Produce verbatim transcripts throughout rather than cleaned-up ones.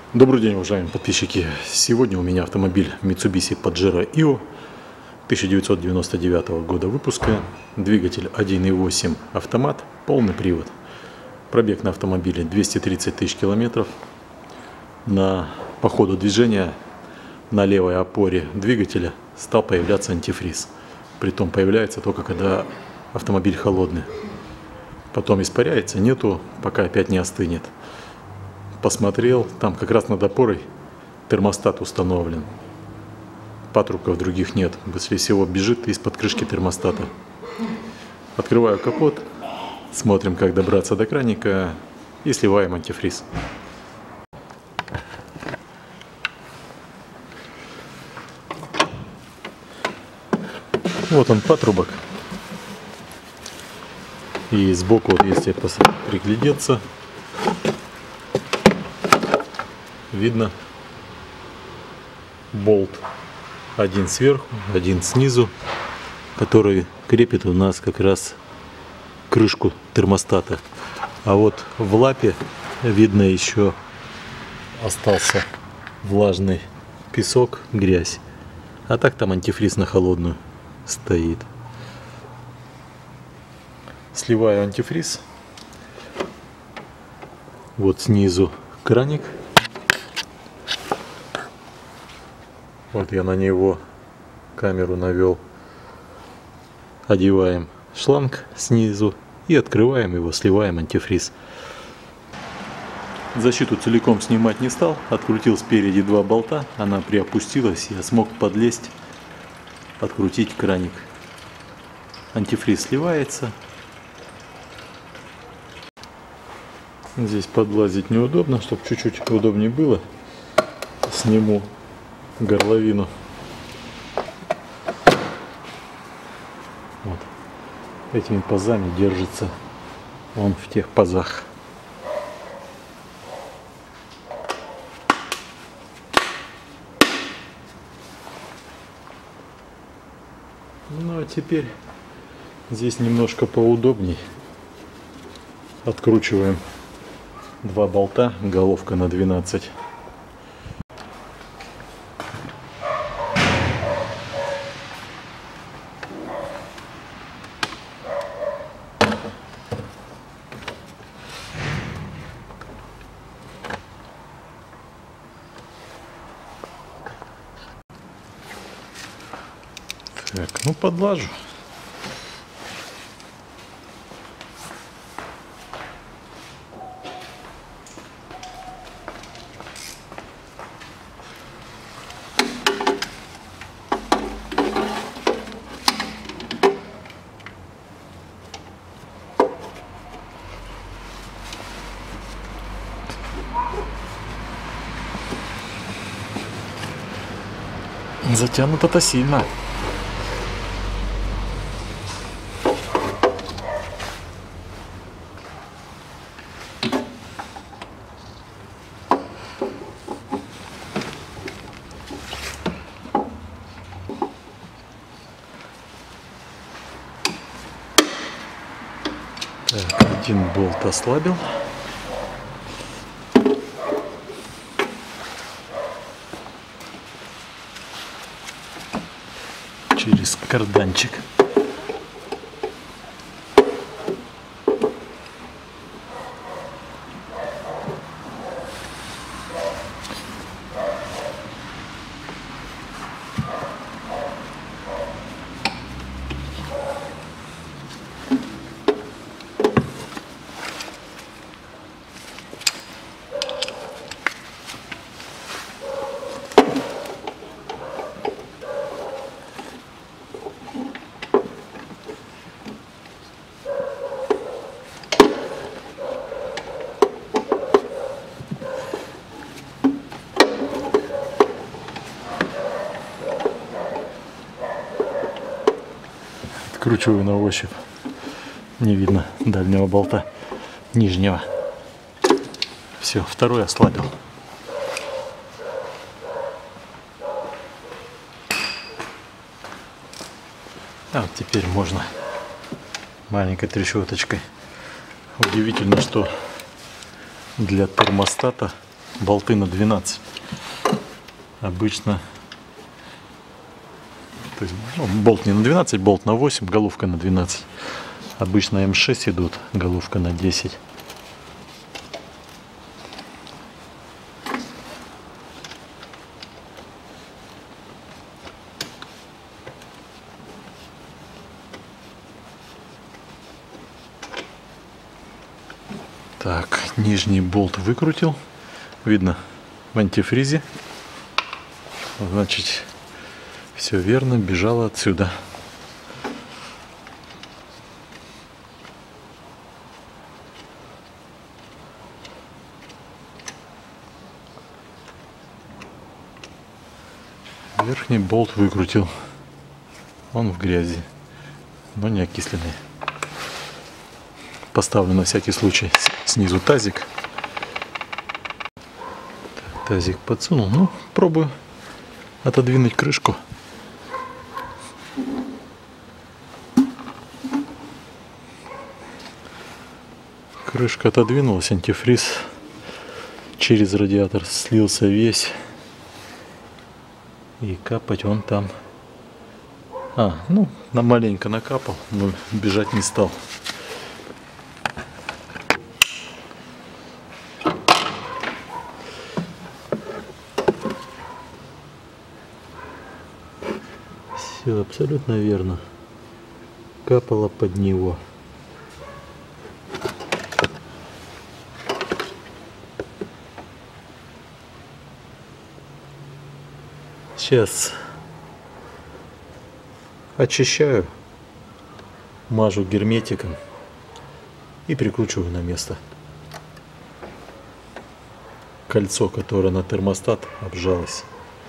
Добрый день, уважаемые подписчики! Сегодня у меня автомобиль Mitsubishi Pajero и о тысяча девятьсот девяносто девятого года выпуска, двигатель один и восемь автомат, полный привод. Пробег на автомобиле двести тридцать тысяч километров. На, по ходу движения на левой опоре двигателя стал появляться антифриз. Притом появляется только когда автомобиль холодный. Потом испаряется, нету, пока опять не остынет. Посмотрел, там как раз над опорой термостат установлен. Патрубков других нет. Быстрее всего бежит из-под крышки термостата. Открываю капот, смотрим, как добраться до краника и сливаем антифриз. Вот он, патрубок. И сбоку, вот если приглядеться, видно болт. Один сверху, один снизу, который крепит у нас как раз крышку термостата. А вот в лапе видно еще остался влажный песок, грязь. А так там антифриз на холодную стоит. Сливаю антифриз. Вот снизу краник. Вот я на него камеру навел. Одеваем шланг снизу и открываем его, сливаем антифриз. Защиту целиком снимать не стал. Открутил спереди два болта. Она приопустилась. Я смог подлезть, открутить краник. Антифриз сливается. Здесь подлазить неудобно, чтобы чуть-чуть удобнее было. Сниму горловину. Вот. Этими пазами держится он в тех пазах. Ну а теперь здесь немножко поудобней. Откручиваем два болта, головка на двенадцать. Так, ну подлажу. Затянуто-то сильно. Так, один болт ослабил. Через карданчик. Откручиваю на ощупь. Не видно дальнего болта, нижнего. Все, второй ослабил. А вот теперь можно маленькой трещоточкой. Удивительно, что для термостата болты на двенадцать. Обычно, то есть, ну, болт не на двенадцать, болт на восемь, головка на двенадцать. Обычно эм шесть идут, головка на десять. Так, нижний болт выкрутил. Видно в антифризе. Значит, все верно, бежало отсюда. Верхний болт выкрутил. Он в грязи, но не окисленный. Поставлю на всякий случай снизу тазик. Так, тазик подсунул. Ну, пробую отодвинуть крышку. Крышка отодвинулась, антифриз через радиатор слился весь. И капать он там. А, ну, на маленько накапал, но бежать не стал. Все абсолютно верно. Капало под него. Сейчас очищаю, мажу герметиком и прикручиваю на место. Кольцо, которое на термостат, обжалось.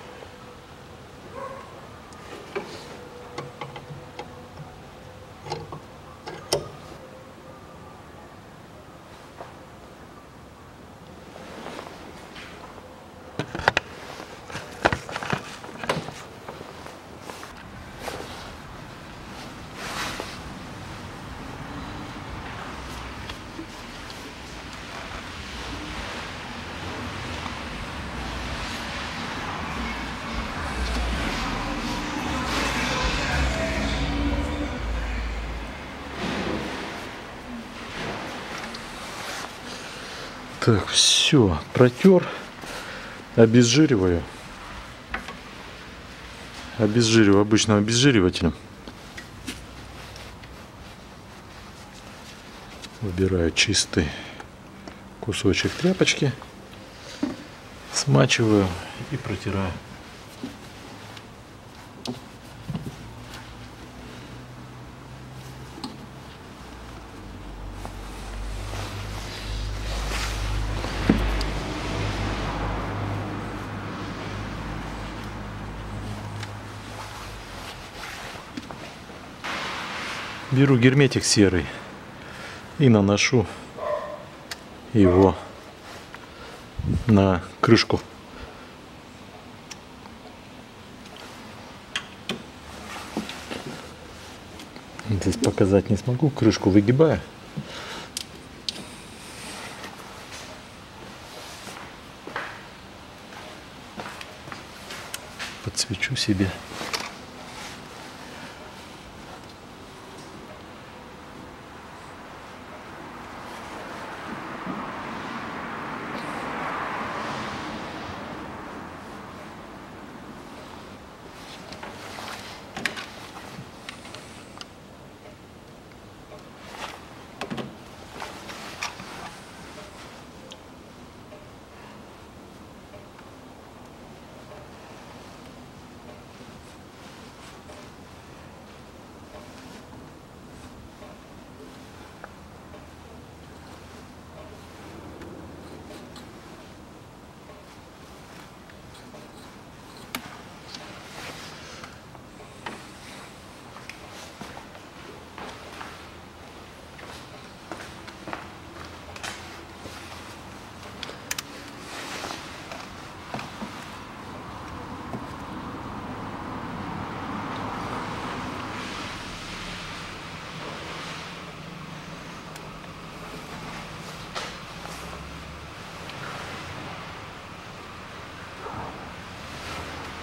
Так, все, протер, обезжириваю. Обезжириваю обычным обезжиривателем. Выбираю чистый кусочек тряпочки, смачиваю и протираю. Беру герметик серый и наношу его на крышку. Здесь показать не смогу, крышку выгибаю. Подсвечу себе.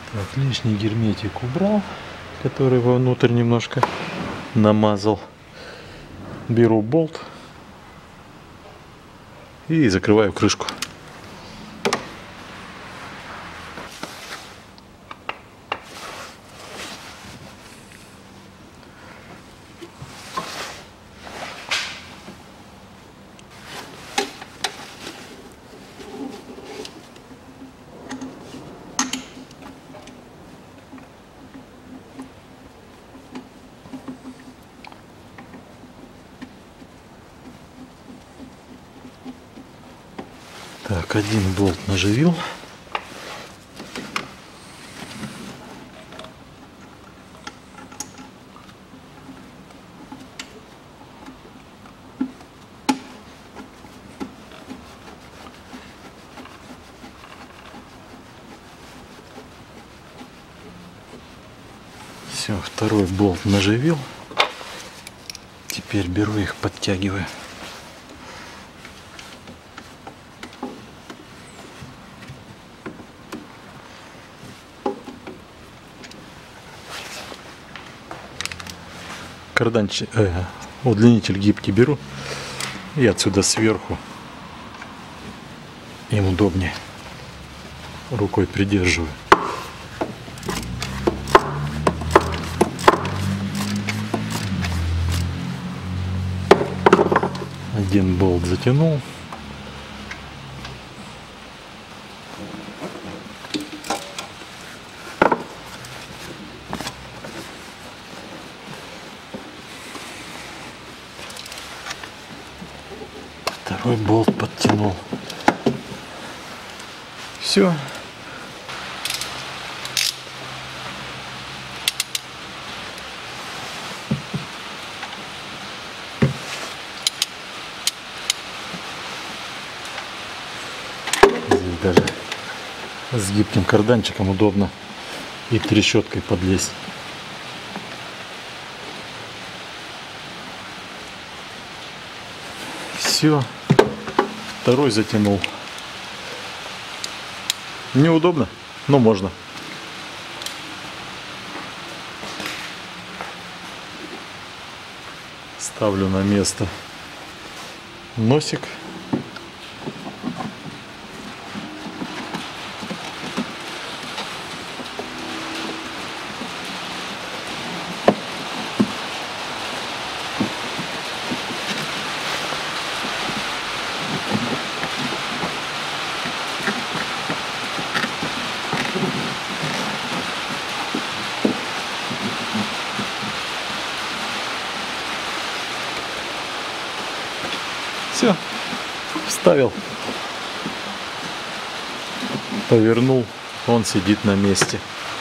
Так, лишний герметик убрал, который вовнутрь немножко намазал. Беру болт и закрываю крышку. Так, один болт наживил. Все, второй болт наживил. Теперь беру их, подтягиваю. Карданчик, э, удлинитель гибкий беру и отсюда сверху, им удобнее, рукой придерживаю. Один болт затянул. Второй болт подтянул. Все. Здесь даже с гибким карданчиком удобно и трещоткой подлезть. Все. Второй затянул. Неудобно, но можно. Ставлю на место носик. Все, вставил, повернул, он сидит на месте.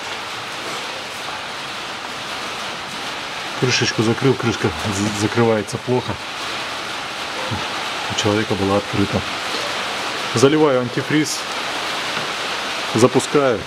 Крышечку закрыл, крышка закрывается плохо. У человека была открыта. Заливаю антифриз, запускаю,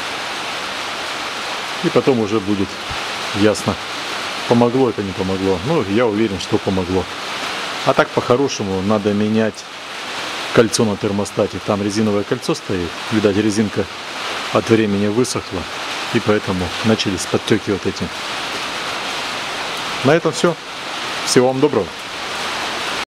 и потом уже будет ясно, помогло это, не помогло. Ну, я уверен, что помогло. А так, по-хорошему, надо менять кольцо на термостате. Там резиновое кольцо стоит. Видать, резинка от времени высохла. И поэтому начались подтеки вот эти. На этом все. Всего вам доброго.